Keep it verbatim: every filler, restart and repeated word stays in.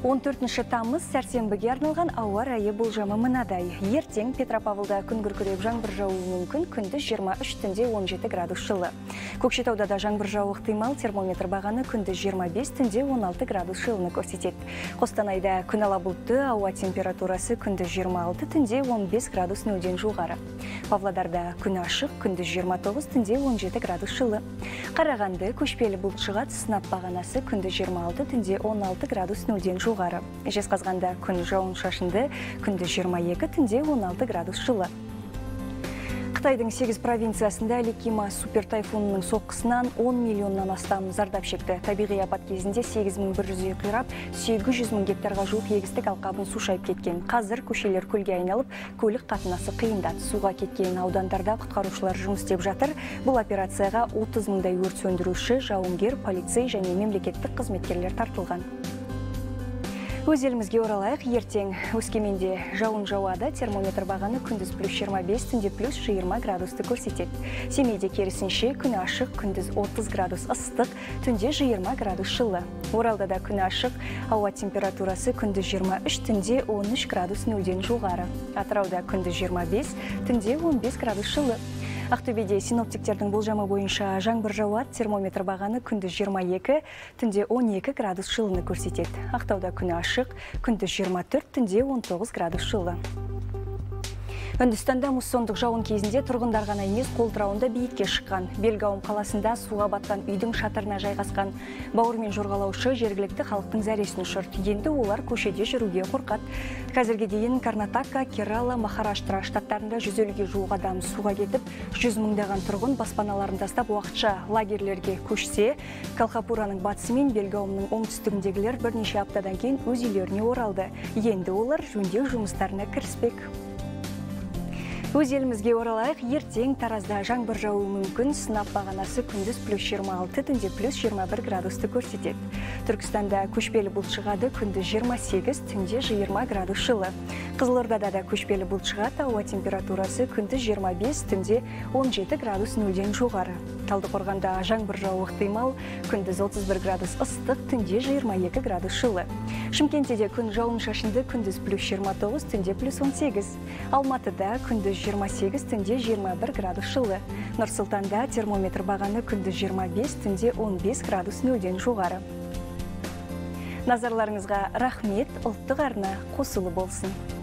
он төртінші тамыз сәрсенбіге арналған ауа райы болжамы мынадай. Ертең Петропавлда күн күркіреп жаңбыр жауы мүмкін, күндіз жиырма үш, түнде он жеті градус жылы. Көкшетауда да жаңбыр жауы ықтимал, термометр бағаны күндіз жиырма бес, түнде он алты градус жылыны көрсетеді. Қостанайда күн ала бұлтты, ауа температурасы күндіз жиырма алты, түнде он бес градус нөлден жоғары. Павлодарда күн ашық, күндіз жиырма тоғыз, түнде он жеті градус жылы. Қарағанды көшпелі бұлт шығады, сынап бағанасы күндіз жиырма алты, түнде он алты градус нөлден жоғары. Жезқазғанда күн жауын шашынды, күндіз жиырма екі, түнде он алты градус жылы. Қытайдың сегіз провинциясында Ликима супер тайфунының соққысынан он миллионнан астам зардап шекті. Табиғи апат кезінде сегіз мың бір жүз үй қирап, сегіз жүз мың гектарға жуық егістік алқабын су шайып кеткен. Қазір көшелер көлге айналып, көлік қатынасы қиындады. Суға кеткен аудандарда құтқарушылар жұмыс істеп жатыр. Бұл операцияға отыз мыңдай өрт сөндіруші, жауынгер, полицей және мемлекеттік қызметкерлер тартылған. Өз елімізге оралайық. Ертең Өскеменде жауын жауады, термометр бағаны күндіз плюс жиырма бес, түнде плюс жиырма градусты көрсетеді. Семейде керісінше күн ашық, күндіз отыз градус ыстық, түнде жиырма градус жылы. Оралда да күн ашық, ауа температурасы күндіз жиырма үш, түнде он үш градус нөлден жоғары. Атырауда күндіз жиырма бес, түнде он бес градус жылы. Ақтөбеде синоптиктердің болжамы бойынша жаңбыр жауады, термометр бағаны күндіз жиырма екі, түнде он екі градус жылыны көрсетеді. Ақтауда күн ашық, күндіз жиырма төрт, түнде он тоғыз градус жылы. Үндістанда муссондық жауын кезінде тұрғындар ғана емес, қолтырауында биікке шыққан. Белгауым қаласында суға батқан үйдің шатырына жайғасқан бауырмен жорғалаушы жергілікті халықтың зәресін ұшырды. Енді олар көшеде жүруге қорқады. Қазірге дейін Карнатака, Керала, Махараштра штаттарында жүз елуге жуық адам суға кетіп, жүз мыңдаған тұрғын баспаналарын тастап уақытша лагерлерге көшсе, Калхапураның батысы мен Белгаумның оңтүстігіндегілер бірнеше аптадан кейін өз үйлеріне оралды. Енді олар жөндеу жұмыстарына кіріспек. Өз елімізге оралайық. Ертең Таразда жаңбыр жауы мүмкін, сынап бағанасы күндіз плюс жиырма алты, түнде плюс жиырма бір градусты көрсетеді. Түркістанда көшпелі бұлт шығады, күндіз жиырма сегіз, түнде жиырма градус жылы. Қызылордада да көшпелі бұлт шығады, ауа температурасы күндіз жиырма бес, түнде он жеті градус нөлден жоғары. Талдықорғанда жаңбыр жауы ықтимал, күндіз отыз бір градус ыстық, түнде жиырма екі градус жылы. Шымкентте де күн жауын шашынды, күндіз плюс жиырма тоғыз, түнде плюс он сегіз. Алматыда күндіз жиырма сегіз, түнде жиырма бір градус жылы. Нұр-Сұлтанда термометр бағаны күндіз жиырма бес, түнде он бес градус нөлден жоғары. Назарларыңызға рахмет, ұлттық арна қосылы болсын.